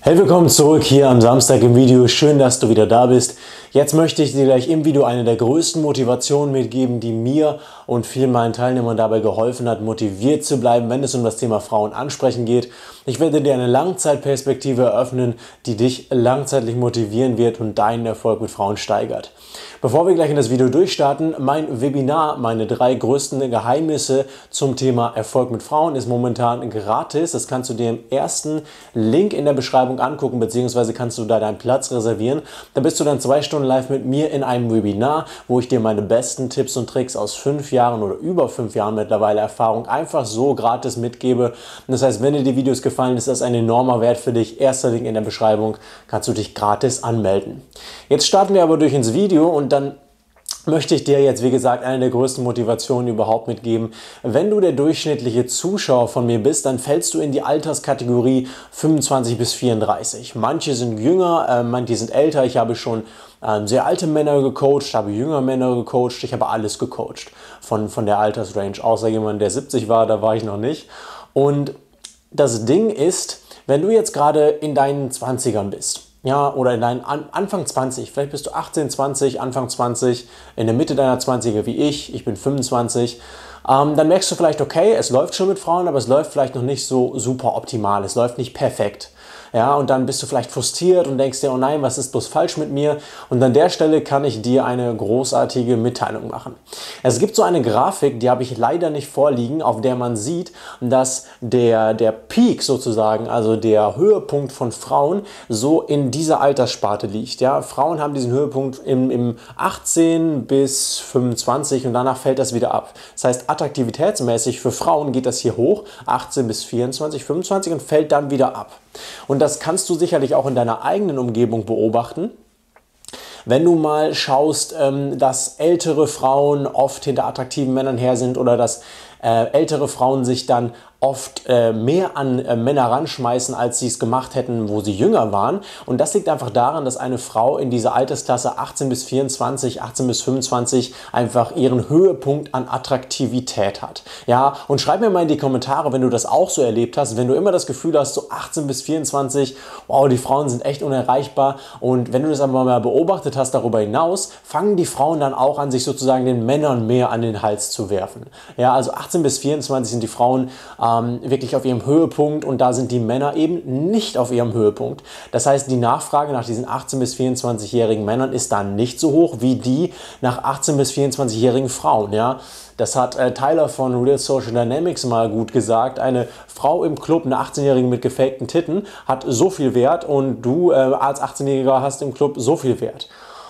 Hey, willkommen zurück hier am Samstag im Video. Schön, dass du wieder da bist. Jetzt möchte ich dir gleich im Video eine der größten Motivationen mitgeben, die mir und vielen meinen Teilnehmern dabei geholfen hat, motiviert zu bleiben, wenn es um das Thema Frauen ansprechen geht. Ich werde dir eine Langzeitperspektive eröffnen, die dich langzeitlich motivieren wird und deinen Erfolg mit Frauen steigert. Bevor wir gleich in das Video durchstarten, mein Webinar, meine 3 größten Geheimnisse zum Thema Erfolg mit Frauen ist momentan gratis. Das kannst du dir im ersten Link in der Beschreibung angucken, beziehungsweise kannst du da deinen Platz reservieren. Da bist du dann 2 Stunden live mit mir in einem Webinar, wo ich dir meine besten Tipps und Tricks aus 5 Jahren oder über 5 Jahren mittlerweile Erfahrung einfach so gratis mitgebe. Und das heißt, wenn dir die Videos gefallen, ist das ein enormer Wert für dich. Erster Link in der Beschreibung, kannst du dich gratis anmelden. Jetzt starten wir aber durch ins Video und dann möchte ich dir jetzt, wie gesagt, eine der größten Motivationen überhaupt mitgeben. Wenn du der durchschnittliche Zuschauer von mir bist, dann fällst du in die Alterskategorie 25 bis 34. Manche sind jünger, manche sind älter. Ich habe schon sehr alte Männer gecoacht, habe jüngere Männer gecoacht. Ich habe alles gecoacht von der Altersrange, außer jemand, der 70 war, da war ich noch nicht. Und das Ding ist, wenn du jetzt gerade in deinen 20ern bist, ja, oder in deinen Anfang 20, vielleicht bist du 18, 20, Anfang 20, in der Mitte deiner 20er wie ich bin 25, dann merkst du vielleicht, okay, es läuft schon mit Frauen, aber es läuft vielleicht noch nicht so super optimal, es läuft nicht perfekt. Ja, und dann bist du vielleicht frustriert und denkst dir, oh nein, was ist bloß falsch mit mir? Und an der Stelle kann ich dir eine großartige Mitteilung machen. Es gibt so eine Grafik, die habe ich leider nicht vorliegen, auf der man sieht, dass der Peak sozusagen, also der Höhepunkt von Frauen, so in dieser Alterssparte liegt. Ja, Frauen haben diesen Höhepunkt im 18 bis 25 und danach fällt das wieder ab. Das heißt, attraktivitätsmäßig für Frauen geht das hier hoch, 18 bis 24, 25 und fällt dann wieder ab. Und das kannst du sicherlich auch in deiner eigenen Umgebung beobachten. Wenn du mal schaust, dass ältere Frauen oft hinter attraktiven Männern her sind oder dass ältere Frauen sich dann oft mehr an Männer ranschmeißen, als sie es gemacht hätten, wo sie jünger waren. Und das liegt einfach daran, dass eine Frau in dieser Altersklasse 18 bis 24, 18 bis 25 einfach ihren Höhepunkt an Attraktivität hat. Ja, und schreib mir mal in die Kommentare, wenn du das auch so erlebt hast, wenn du immer das Gefühl hast, so 18 bis 24, wow, die Frauen sind echt unerreichbar. Und wenn du das aber mal beobachtet hast darüber hinaus, fangen die Frauen dann auch an, sich sozusagen den Männern mehr an den Hals zu werfen. Ja, also 18 bis 24 sind die Frauen wirklich auf ihrem Höhepunkt und da sind die Männer eben nicht auf ihrem Höhepunkt. Das heißt, die Nachfrage nach diesen 18 bis 24-jährigen Männern ist dann nicht so hoch wie die nach 18 bis 24-jährigen Frauen. Ja? Das hat Tyler von Real Social Dynamics mal gut gesagt. Eine Frau im Club, eine 18-Jährige mit gefakten Titten, hat so viel Wert und du als 18-Jähriger hast im Club so viel Wert.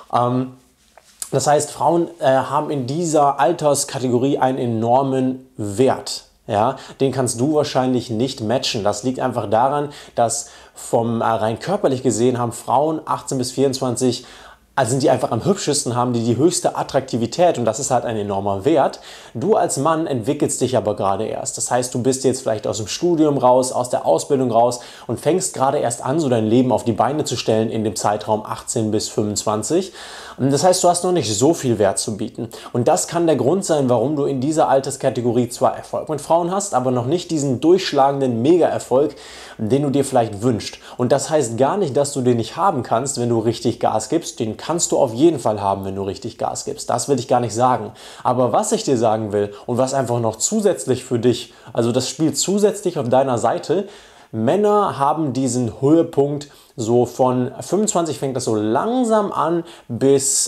Das heißt, Frauen haben in dieser Alterskategorie einen enormen Wert. Ja, den kannst du wahrscheinlich nicht matchen. Das liegt einfach daran, dass rein körperlich gesehen haben Frauen 18 bis 24, also sind die einfach am hübschesten, haben die höchste Attraktivität und das ist halt ein enormer Wert. Du als Mann entwickelst dich aber gerade erst. Das heißt, du bist jetzt vielleicht aus dem Studium raus, aus der Ausbildung raus und fängst gerade erst an, so dein Leben auf die Beine zu stellen in dem Zeitraum 18 bis 25. Und das heißt, du hast noch nicht so viel Wert zu bieten. Und das kann der Grund sein, warum du in dieser Alterskategorie zwar Erfolg mit Frauen hast, aber noch nicht diesen durchschlagenden Mega-Erfolg, den du dir vielleicht wünschst. Und das heißt gar nicht, dass du den nicht haben kannst, wenn du richtig Gas gibst. Den kannst du auf jeden Fall haben, wenn du richtig Gas gibst. Das will ich gar nicht sagen. Aber was ich dir sagen will und was einfach noch zusätzlich für dich, also das spielt zusätzlich auf deiner Seite, Männer haben diesen Höhepunkt so von 25 fängt das so langsam an bis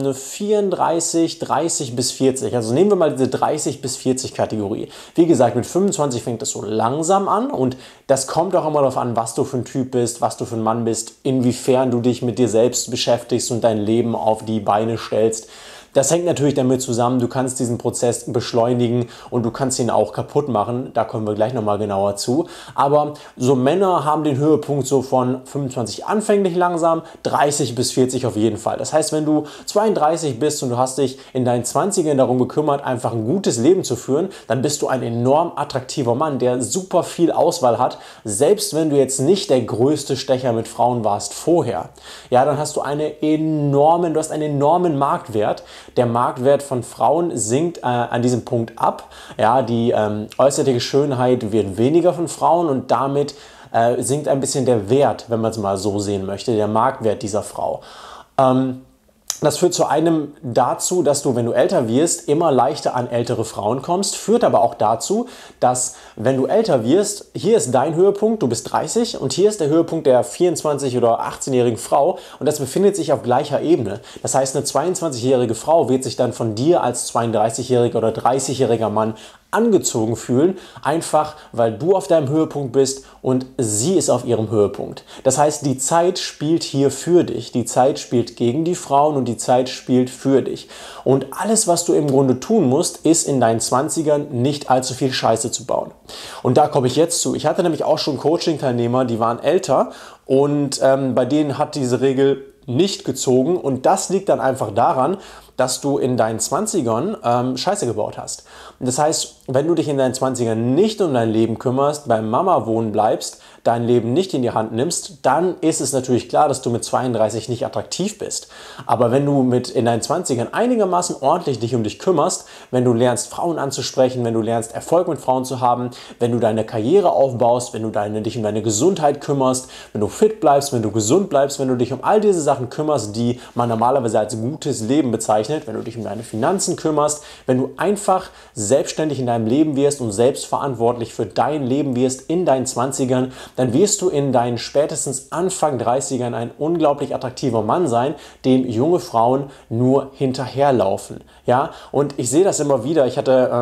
34, 30 bis 40. Also nehmen wir mal diese 30 bis 40 Kategorie. Wie gesagt, mit 25 fängt das so langsam an und das kommt auch immer darauf an, was du für ein Typ bist, was du für ein Mann bist, inwiefern du dich mit dir selbst beschäftigst und dein Leben auf die Beine stellst. Das hängt natürlich damit zusammen, du kannst diesen Prozess beschleunigen und du kannst ihn auch kaputt machen, da kommen wir gleich nochmal genauer zu. Aber so Männer haben den Höhepunkt so von 25 anfänglich langsam, 30 bis 40 auf jeden Fall. Das heißt, wenn du 32 bist und du hast dich in deinen 20ern darum gekümmert, einfach ein gutes Leben zu führen, dann bist du ein enorm attraktiver Mann, der super viel Auswahl hat, selbst wenn du jetzt nicht der größte Stecher mit Frauen warst vorher. Ja, dann hast du einen enormen Marktwert. Der Marktwert von Frauen sinkt an diesem Punkt ab. Ja, die äußerliche Schönheit wird weniger von Frauen und damit sinkt ein bisschen der Wert, wenn man es mal so sehen möchte, der Marktwert dieser Frau. Das führt zu einem dazu, dass du, wenn du älter wirst, immer leichter an ältere Frauen kommst, führt aber auch dazu, dass, wenn du älter wirst, hier ist dein Höhepunkt, du bist 30 und hier ist der Höhepunkt der 24- oder 18-jährigen Frau und das befindet sich auf gleicher Ebene. Das heißt, eine 22-jährige Frau wird sich dann von dir als 32-jähriger oder 30-jähriger Mann angezogen fühlen, einfach weil du auf deinem Höhepunkt bist und sie ist auf ihrem Höhepunkt. Das heißt, die Zeit spielt hier für dich, die Zeit spielt gegen die Frauen und die Zeit spielt für dich. Und alles, was du im Grunde tun musst, ist in deinen 20ern nicht allzu viel Scheiße zu bauen. Und da komme ich jetzt zu. Ich hatte nämlich auch schon Coaching-Teilnehmer, die waren älter und bei denen hat diese Regel nicht gezogen und das liegt dann einfach daran, dass du in deinen 20ern Scheiße gebaut hast. Das heißt, wenn du dich in deinen 20ern nicht um dein Leben kümmerst, beim Mama wohnen bleibst, dein Leben nicht in die Hand nimmst, dann ist es natürlich klar, dass du mit 32 nicht attraktiv bist. Aber wenn du in deinen 20ern einigermaßen ordentlich dich um dich kümmerst, wenn du lernst, Frauen anzusprechen, wenn du lernst, Erfolg mit Frauen zu haben, wenn du deine Karriere aufbaust, wenn du dich um deine Gesundheit kümmerst, wenn du fit bleibst, wenn du gesund bleibst, wenn du dich um all diese Sachen kümmerst, die man normalerweise als gutes Leben bezeichnet, wenn du dich um deine Finanzen kümmerst, wenn du einfach selbstständig in deinem Leben wirst und selbstverantwortlich für dein Leben wirst in deinen 20ern, dann wirst du in deinen spätestens Anfang 30ern ein unglaublich attraktiver Mann sein, dem junge Frauen nur hinterherlaufen. Ja? Und ich sehe das immer wieder.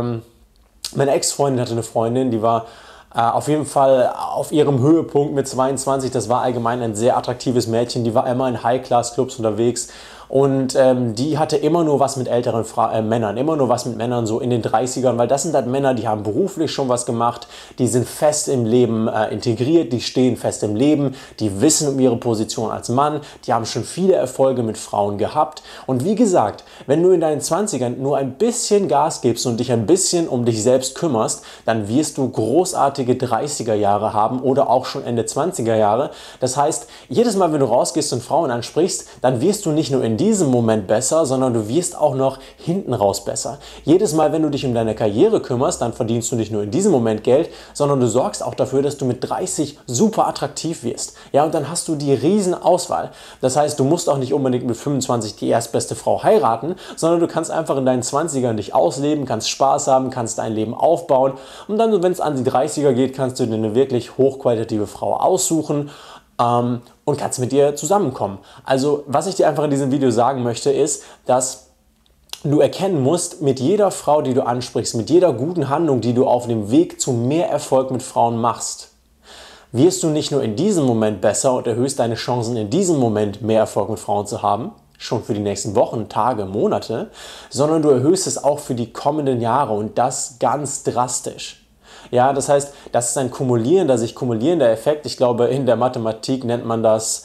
Meine Ex-Freundin hatte eine Freundin, die war auf jeden Fall auf ihrem Höhepunkt mit 22. Das war allgemein ein sehr attraktives Mädchen. Die war immer in High-Class-Clubs unterwegs. Und die hatte immer nur was mit älteren Männern, immer nur was mit Männern so in den 30ern, weil das sind halt Männer, die haben beruflich schon was gemacht, die sind fest im Leben integriert, die stehen fest im Leben, die wissen um ihre Position als Mann, die haben schon viele Erfolge mit Frauen gehabt. Und wie gesagt, wenn du in deinen 20ern nur ein bisschen Gas gibst und dich ein bisschen um dich selbst kümmerst, dann wirst du großartige 30er Jahre haben oder auch schon Ende 20er Jahre. Das heißt, jedes Mal, wenn du rausgehst und Frauen ansprichst, dann wirst du nicht nur in diesem Moment besser, sondern du wirst auch noch hinten raus besser. Jedes Mal, wenn du dich um deine Karriere kümmerst, dann verdienst du nicht nur in diesem Moment Geld, sondern du sorgst auch dafür, dass du mit 30 super attraktiv wirst. Ja, und dann hast du die riesen Auswahl. Das heißt, du musst auch nicht unbedingt mit 25 die erstbeste Frau heiraten, sondern du kannst einfach in deinen 20ern dich ausleben, kannst Spaß haben, kannst dein Leben aufbauen und dann, wenn es an die 30er geht, kannst du dir eine wirklich hochqualitative Frau aussuchen und kannst mit dir zusammenkommen. Also, was ich dir einfach in diesem Video sagen möchte, ist, dass du erkennen musst, mit jeder Frau, die du ansprichst, mit jeder guten Handlung, die du auf dem Weg zu mehr Erfolg mit Frauen machst, wirst du nicht nur in diesem Moment besser und erhöhst deine Chancen, in diesem Moment mehr Erfolg mit Frauen zu haben, schon für die nächsten Wochen, Tage, Monate, sondern du erhöhst es auch für die kommenden Jahre und das ganz drastisch. Ja, das heißt, das ist ein sich kumulierender Effekt. Ich glaube, in der Mathematik nennt man das,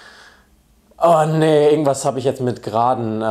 oh nee, irgendwas habe ich jetzt mit Graden,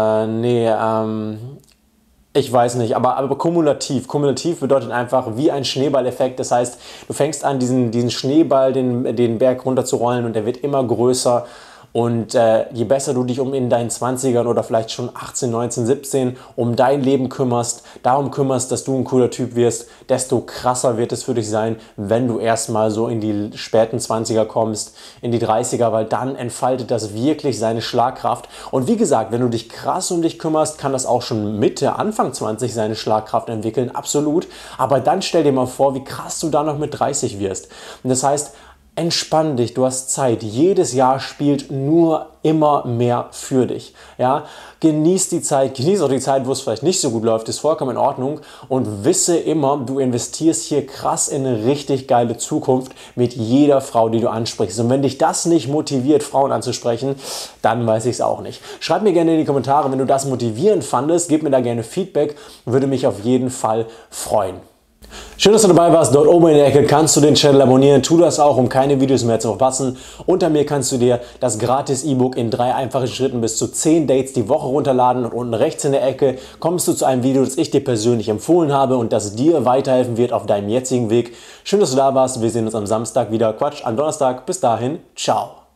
ich weiß nicht, aber kumulativ. Kumulativ bedeutet einfach wie ein Schneeballeffekt. Das heißt, du fängst an, diesen Schneeball den Berg runterzurollen und der wird immer größer. Und je besser du dich in deinen 20ern oder vielleicht schon 18, 19, 17 um dein Leben darum kümmerst, dass du ein cooler Typ wirst, desto krasser wird es für dich sein, wenn du erstmal so in die späten 20er kommst, in die 30er, weil dann entfaltet das wirklich seine Schlagkraft. Und wie gesagt, wenn du dich krass um dich kümmerst, kann das auch schon Mitte, Anfang 20 seine Schlagkraft entwickeln, absolut. Aber dann stell dir mal vor, wie krass du da noch mit 30 wirst. Und das heißt, entspann dich, du hast Zeit. Jedes Jahr spielt nur immer mehr für dich. Ja? Genieß die Zeit, genieß auch die Zeit, wo es vielleicht nicht so gut läuft, ist vollkommen in Ordnung und wisse immer, du investierst hier krass in eine richtig geile Zukunft mit jeder Frau, die du ansprichst. Und wenn dich das nicht motiviert, Frauen anzusprechen, dann weiß ich es auch nicht. Schreib mir gerne in die Kommentare, wenn du das motivierend fandest, gib mir da gerne Feedback, würde mich auf jeden Fall freuen. Schön, dass du dabei warst. Dort oben in der Ecke kannst du den Channel abonnieren. Tu das auch, um keine Videos mehr zu verpassen. Unter mir kannst du dir das gratis E-Book in 3 einfachen Schritten bis zu 10 Dates die Woche runterladen. Und unten rechts in der Ecke kommst du zu einem Video, das ich dir persönlich empfohlen habe und das dir weiterhelfen wird auf deinem jetzigen Weg. Schön, dass du da warst. Wir sehen uns am Samstag wieder. Quatsch, am Donnerstag. Bis dahin, ciao.